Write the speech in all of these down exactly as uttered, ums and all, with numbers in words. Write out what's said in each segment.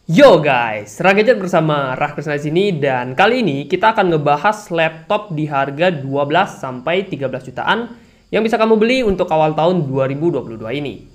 Yo guys, Ragadget bersama Rahkrisna di sini, dan kali ini kita akan ngebahas laptop di harga dua belas sampai tiga belas jutaan yang bisa kamu beli untuk awal tahun dua ribu dua puluh dua ini.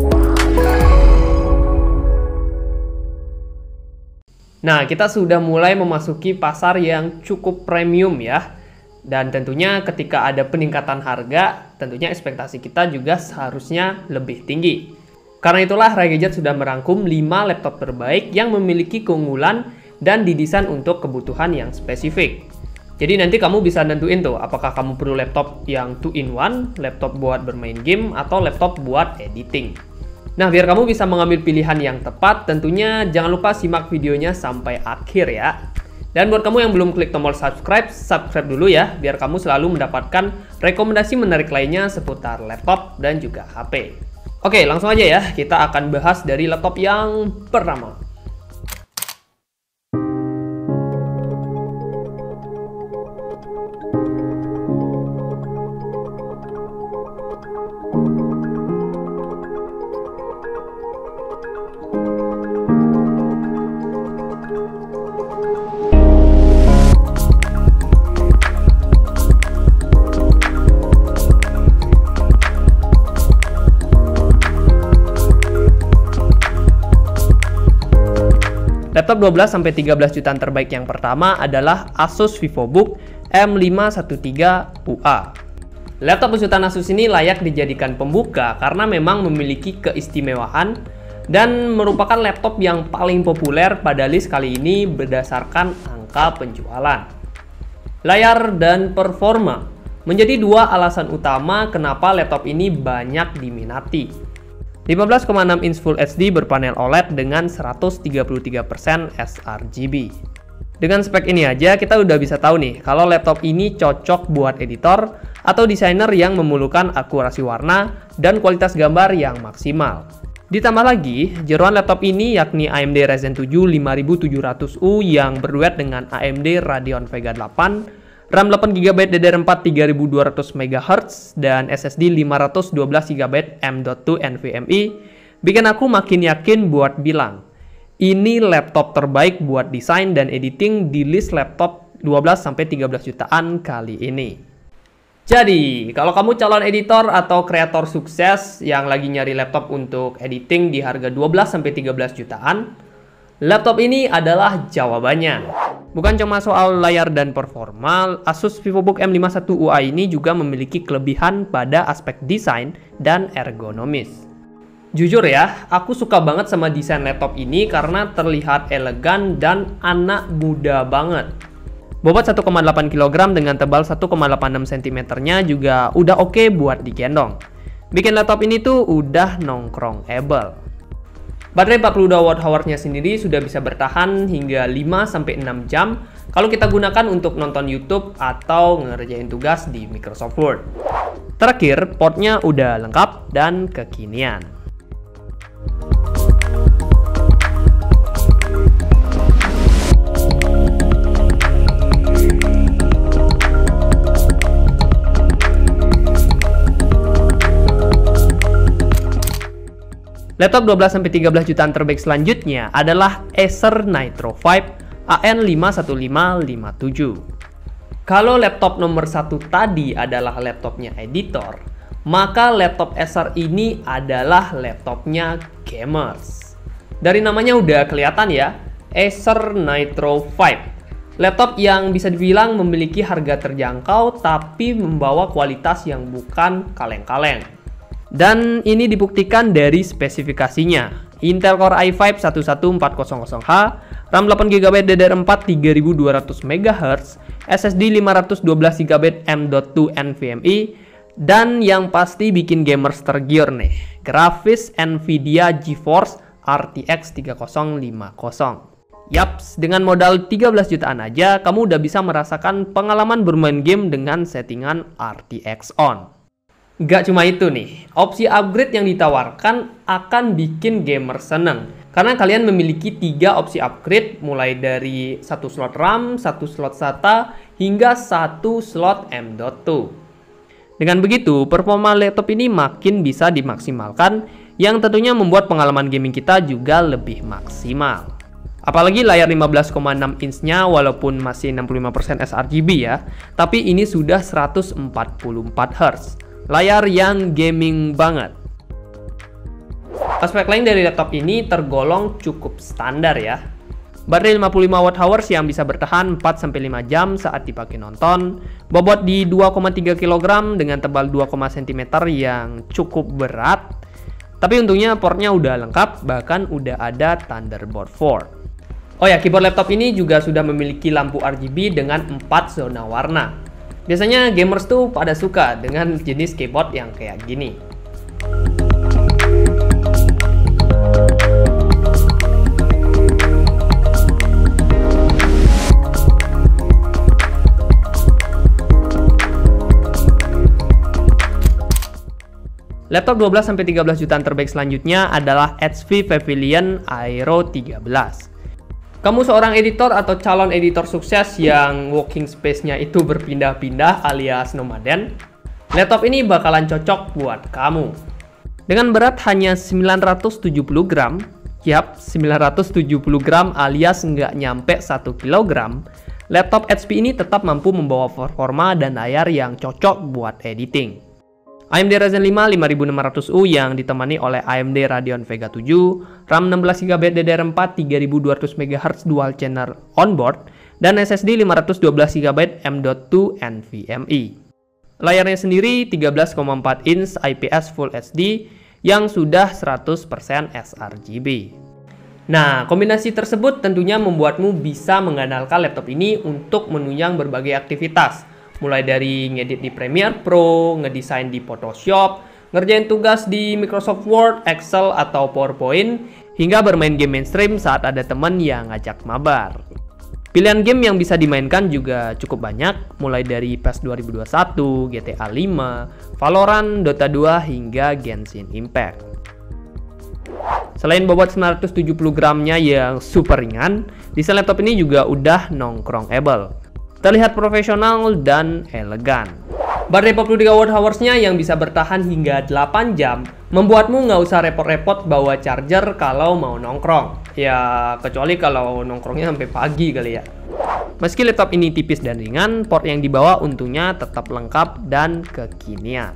Nah, kita sudah mulai memasuki pasar yang cukup premium ya. Dan tentunya ketika ada peningkatan harga, tentunya ekspektasi kita juga seharusnya lebih tinggi. Karena itulah Ragadget sudah merangkum lima laptop terbaik yang memiliki keunggulan dan didesain untuk kebutuhan yang spesifik. Jadi nanti kamu bisa nentuin tuh apakah kamu perlu laptop yang two in one, laptop buat bermain game, atau laptop buat editing. Nah, biar kamu bisa mengambil pilihan yang tepat, tentunya jangan lupa simak videonya sampai akhir ya. Dan buat kamu yang belum klik tombol subscribe, subscribe dulu ya, biar kamu selalu mendapatkan rekomendasi menarik lainnya seputar laptop dan juga H P. Oke, langsung aja ya, kita akan bahas dari laptop yang pertama. Laptop dua belas sampai tiga belas jutaan terbaik yang pertama adalah Asus VivoBook M lima satu tiga U A. Laptop besutan Asus ini layak dijadikan pembuka karena memang memiliki keistimewaan dan merupakan laptop yang paling populer pada list kali ini berdasarkan angka penjualan. Layar dan performa menjadi dua alasan utama kenapa laptop ini banyak diminati. lima belas koma enam inch Full H D berpanel O L E D dengan seratus tiga puluh tiga persen sRGB. Dengan spek ini aja kita udah bisa tahu nih kalau laptop ini cocok buat editor atau desainer yang memerlukan akurasi warna dan kualitas gambar yang maksimal. Ditambah lagi, jeroan laptop ini yakni A M D Ryzen tujuh lima ribu tujuh ratus U yang berduet dengan A M D Radeon Vega delapan, RAM delapan giga byte D D R empat tiga ribu dua ratus megahertz, dan S S D lima ratus dua belas giga byte M dot dua NVMe, bikin aku makin yakin buat bilang, ini laptop terbaik buat desain dan editing di list laptop dua belas sampai tiga belas jutaan kali ini. Jadi, kalau kamu calon editor atau kreator sukses yang lagi nyari laptop untuk editing di harga dua belas sampai tiga belas jutaan, laptop ini adalah jawabannya. Bukan cuma soal layar dan performa, Asus VivoBook M lima satu U A ini juga memiliki kelebihan pada aspek desain dan ergonomis. Jujur ya, aku suka banget sama desain laptop ini karena terlihat elegan dan anak muda banget. Bobot satu koma delapan kilogram dengan tebal satu koma delapan enam sentimeter-nya juga udah oke buat digendong. Bikin laptop ini tuh udah nongkrong-able. Baterai empat puluh dua watt hour-nya sendiri sudah bisa bertahan hingga lima sampai enam jam kalau kita gunakan untuk nonton YouTube atau ngerjain tugas di Microsoft Word. Terakhir, portnya udah lengkap dan kekinian. Laptop dua belas sampai tiga belas jutaan terbaik selanjutnya adalah Acer Nitro lima A N lima satu lima lima tujuh. Kalau laptop nomor satu tadi adalah laptopnya editor, maka laptop Acer ini adalah laptopnya gamers. Dari namanya udah kelihatan ya, Acer Nitro lima. Laptop yang bisa dibilang memiliki harga terjangkau tapi membawa kualitas yang bukan kaleng-kaleng. Dan ini dibuktikan dari spesifikasinya. Intel Core i lima satu satu empat nol nol H, RAM delapan giga byte D D R empat tiga ribu dua ratus megahertz, S S D lima ratus dua belas giga byte M dot dua NVMe, dan yang pasti bikin gamers tergiur nih, grafis Nvidia GeForce R T X tiga nol lima nol. Yaps, dengan modal tiga belas jutaan aja, kamu udah bisa merasakan pengalaman bermain game dengan settingan R T X on. Gak cuma itu nih, opsi upgrade yang ditawarkan akan bikin gamer seneng. Karena kalian memiliki tiga opsi upgrade mulai dari satu slot RAM, satu slot SATA, hingga satu slot M dot dua. Dengan begitu, performa laptop ini makin bisa dimaksimalkan, yang tentunya membuat pengalaman gaming kita juga lebih maksimal. Apalagi layar lima belas koma enam inch-nya walaupun masih enam puluh lima persen sRGB ya, tapi ini sudah seratus empat puluh empat hertz. Layar yang gaming banget. Aspek lain dari laptop ini tergolong cukup standar ya. Baterai lima puluh lima watt hours yang bisa bertahan empat sampai lima jam saat dipakai nonton. Bobot di dua koma tiga kilogram dengan tebal dua koma sentimeter yang cukup berat. Tapi untungnya portnya udah lengkap, bahkan udah ada Thunderbolt empat. Oh ya, keyboard laptop ini juga sudah memiliki lampu R G B dengan empat zona warna. Biasanya gamers tuh pada suka dengan jenis keyboard yang kayak gini. Laptop dua belas sampai tiga belas jutaan terbaik selanjutnya adalah H P Pavilion Aero tiga belas. Kamu seorang editor atau calon editor sukses yang working space-nya itu berpindah-pindah alias nomaden, laptop ini bakalan cocok buat kamu. Dengan berat hanya sembilan ratus tujuh puluh gram, yap, sembilan ratus tujuh puluh gram alias nggak nyampe satu kilogram, laptop H P ini tetap mampu membawa performa dan layar yang cocok buat editing. A M D Ryzen lima lima ribu enam ratus U yang ditemani oleh A M D Radeon Vega tujuh, RAM enam belas giga byte D D R empat tiga ribu dua ratus megahertz dual channel onboard, dan S S D lima ratus dua belas giga byte M dot dua NVMe. Layarnya sendiri tiga belas koma empat inch I P S Full H D yang sudah seratus persen sRGB. Nah, kombinasi tersebut tentunya membuatmu bisa mengandalkan laptop ini untuk menunjang berbagai aktivitas. Mulai dari ngedit di Premiere Pro, ngedesain di Photoshop, ngerjain tugas di Microsoft Word, Excel, atau PowerPoint, hingga bermain game mainstream saat ada teman yang ngajak mabar. Pilihan game yang bisa dimainkan juga cukup banyak, mulai dari PES dua ribu dua puluh satu, G T A lima, Valorant, Dota dua, hingga Genshin Impact. Selain bobot sembilan ratus tujuh puluh gramnya yang super ringan, desain laptop ini juga udah nongkrongable. Terlihat profesional dan elegan. Baterai empat puluh tiga watt hours-nya yang bisa bertahan hingga delapan jam membuatmu nggak usah repot-repot bawa charger kalau mau nongkrong. Ya, kecuali kalau nongkrongnya sampai pagi kali ya. Meski laptop ini tipis dan ringan, port yang dibawa untungnya tetap lengkap dan kekinian.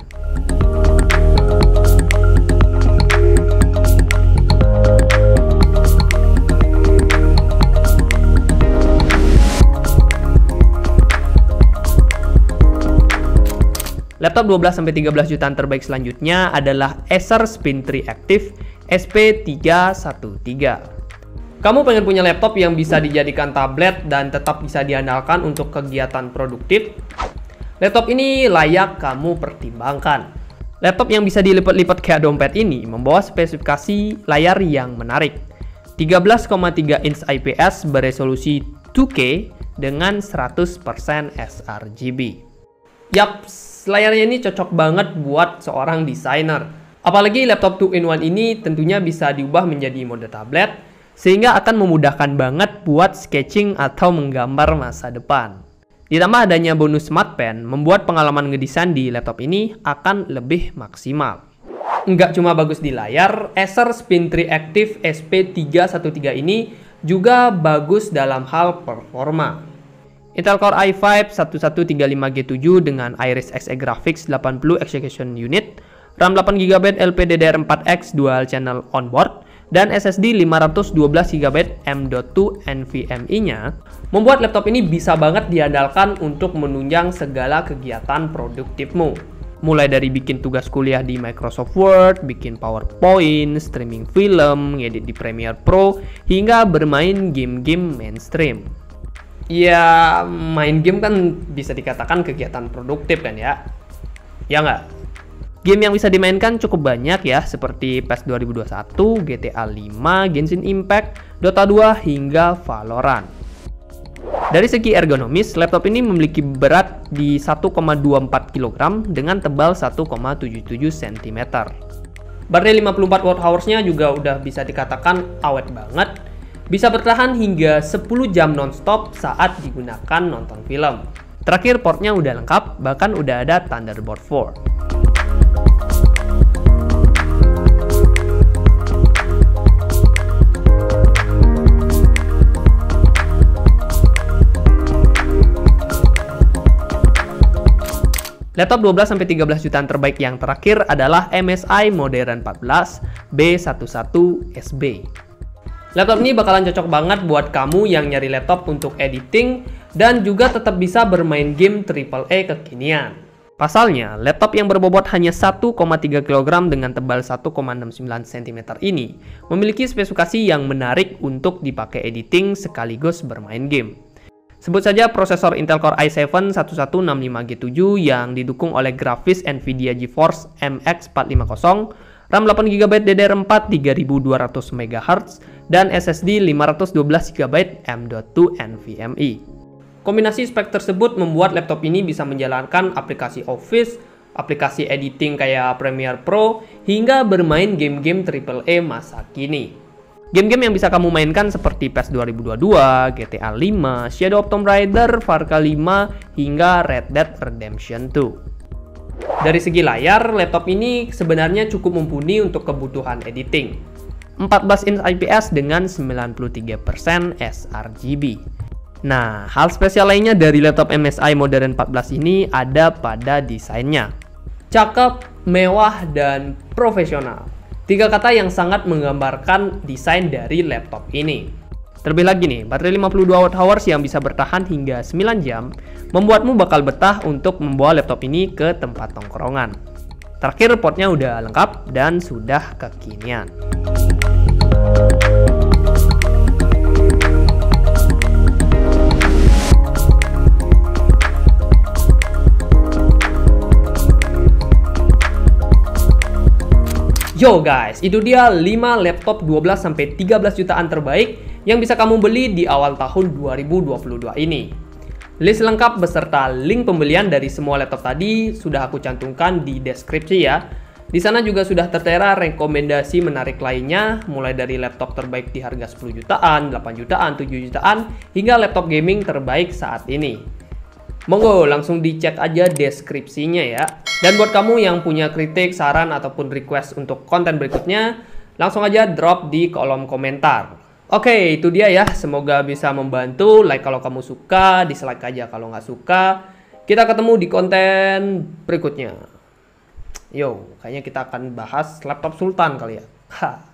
Laptop dua belas sampai tiga belas jutaan terbaik selanjutnya adalah Acer Spin-Tree Active S P tiga satu tiga. Kamu pengen punya laptop yang bisa dijadikan tablet dan tetap bisa diandalkan untuk kegiatan produktif? Laptop ini layak kamu pertimbangkan. Laptop yang bisa dilipat-lipat kayak dompet ini membawa spesifikasi layar yang menarik. tiga belas koma tiga inch I P S beresolusi dua K dengan seratus persen sRGB. Yap, layarnya ini cocok banget buat seorang desainer. Apalagi laptop two in one ini tentunya bisa diubah menjadi mode tablet, sehingga akan memudahkan banget buat sketching atau menggambar masa depan. Ditambah adanya bonus Smart Pen, membuat pengalaman ngedesain di laptop ini akan lebih maksimal. Nggak cuma bagus di layar, Acer Spin-Tree Active S P tiga satu tiga ini juga bagus dalam hal performa. Intel Core i lima satu tiga lima G tujuh dengan Iris Xe Graphics delapan puluh Execution Unit, RAM delapan giga byte L P D D R empat X Dual Channel Onboard, dan S S D lima ratus dua belas giga byte M dot dua NVMe-nya, membuat laptop ini bisa banget diandalkan untuk menunjang segala kegiatan produktifmu. Mulai dari bikin tugas kuliah di Microsoft Word, bikin PowerPoint, streaming film, ngedit di Premiere Pro, hingga bermain game-game mainstream. Ya, main game kan bisa dikatakan kegiatan produktif kan ya? Ya nggak? Game yang bisa dimainkan cukup banyak ya, seperti PES dua ribu dua puluh satu, G T A lima, Genshin Impact, Dota dua, hingga Valorant. Dari segi ergonomis, laptop ini memiliki berat di satu koma dua empat kilogram dengan tebal satu koma tujuh tujuh sentimeter. Baterai lima puluh empat watt hours-nya juga udah bisa dikatakan awet banget. Bisa bertahan hingga sepuluh jam nonstop saat digunakan nonton film. Terakhir, portnya udah lengkap, bahkan udah ada Thunderbolt empat. Laptop dua belas sampai tiga belas jutaan terbaik yang terakhir adalah M S I Modern empat belas B eleven S B. Laptop ini bakalan cocok banget buat kamu yang nyari laptop untuk editing dan juga tetap bisa bermain game triple A kekinian. Pasalnya, laptop yang berbobot hanya satu koma tiga kilogram dengan tebal satu koma enam sembilan sentimeter ini memiliki spesifikasi yang menarik untuk dipakai editing sekaligus bermain game. Sebut saja prosesor Intel Core i tujuh eleven enam lima G tujuh yang didukung oleh grafis Nvidia GeForce M X empat lima nol, RAM delapan giga byte D D R empat tiga ribu dua ratus megahertz, dan S S D lima ratus dua belas giga byte M dot dua NVMe. Kombinasi spek tersebut membuat laptop ini bisa menjalankan aplikasi Office, aplikasi editing kayak Premiere Pro, hingga bermain game-game triple A masa kini. Game-game yang bisa kamu mainkan seperti PES dua ribu dua puluh dua, G T A lima, Shadow of Tomb Raider, Far Cry lima, hingga Red Dead Redemption dua. Dari segi layar, laptop ini sebenarnya cukup mumpuni untuk kebutuhan editing. empat belas inch I P S dengan sembilan puluh tiga persen sRGB. Nah, hal spesial lainnya dari laptop M S I Modern empat belas ini ada pada desainnya. Cakep, mewah, dan profesional. Tiga kata yang sangat menggambarkan desain dari laptop ini. Terlebih lagi nih, baterai lima puluh dua watt hours yang bisa bertahan hingga sembilan jam membuatmu bakal betah untuk membawa laptop ini ke tempat tongkrongan. Terakhir, portnya udah lengkap dan sudah kekinian. Yo guys, itu dia lima laptop dua belas sampai tiga belas jutaan terbaik yang bisa kamu beli di awal tahun dua ribu dua puluh dua ini. List lengkap beserta link pembelian dari semua laptop tadi sudah aku cantumkan di deskripsi ya. Di sana juga sudah tertera rekomendasi menarik lainnya, mulai dari laptop terbaik di harga sepuluh jutaan, delapan jutaan, tujuh jutaan, hingga laptop gaming terbaik saat ini. Monggo langsung dicek aja deskripsinya ya. Dan buat kamu yang punya kritik, saran, ataupun request untuk konten berikutnya, langsung aja drop di kolom komentar. Oke, itu dia ya. Semoga bisa membantu. Like kalau kamu suka, dislike aja kalau nggak suka. Kita ketemu di konten berikutnya. Yo, kayaknya kita akan bahas laptop Sultan kali ya. Ha.